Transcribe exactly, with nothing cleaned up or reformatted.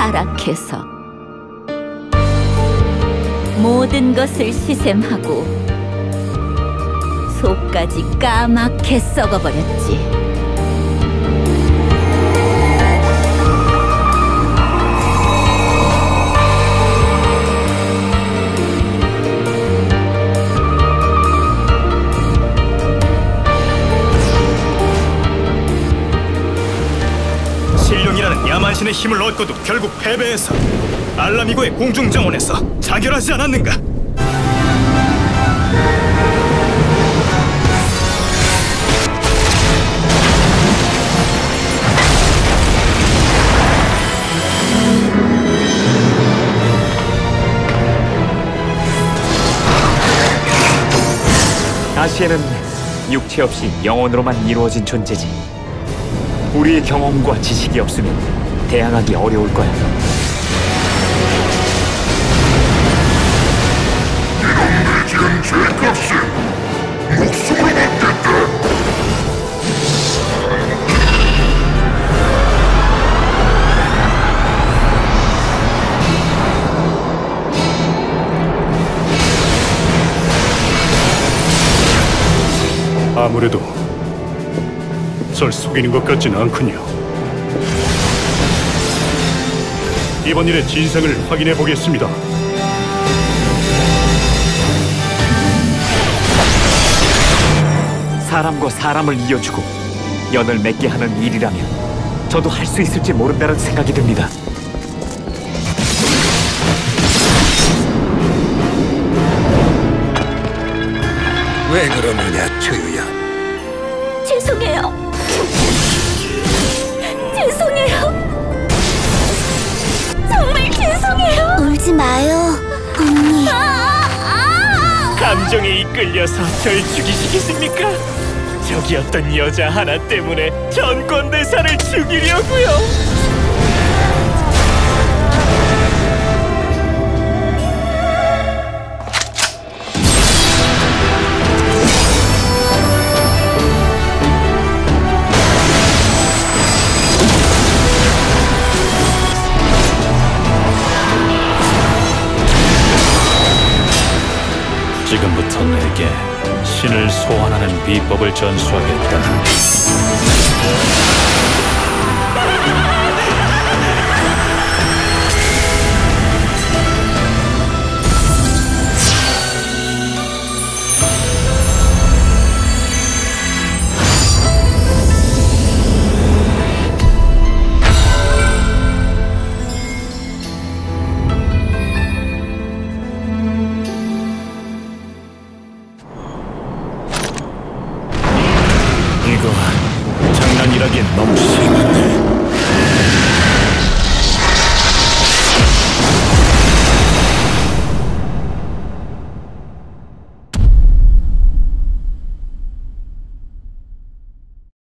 타락해서 모든 것을 시샘하고 속까지 까맣게 썩어버렸지. 신룡이라는 야만신의 힘을 얻고도 결국 패배해서 알라미고의 공중정원에서 자결하지 않았는가? 아시에는 육체 없이 영혼으로만 이루어진 존재지. 우리의 경험과 지식이 없으면 대항하기 어려울 거야. 이놈들 지은 죄값이 목숨을 받겠다. 아무래도 절 속이는 것 같지는 않군요. 이번 일의 진상을 확인해 보겠습니다. 사람과 사람을 이어주고 연을 맺게 하는 일이라면 저도 할 수 있을지 모른다는 생각이 듭니다. 왜 그러느냐, 초유야? 죄송해요. 죄송해요. 정말 죄송해요. 울지 마요, 언니. 아, 아! 감정에 이끌려서 절 죽이시겠습니까? 저기 어떤 여자 하나 때문에 전권대사를 죽이려고요. 지금부터 내게 신을 소환하는 비법을 전수하겠다. 이거 장난이라기엔 너무 심해.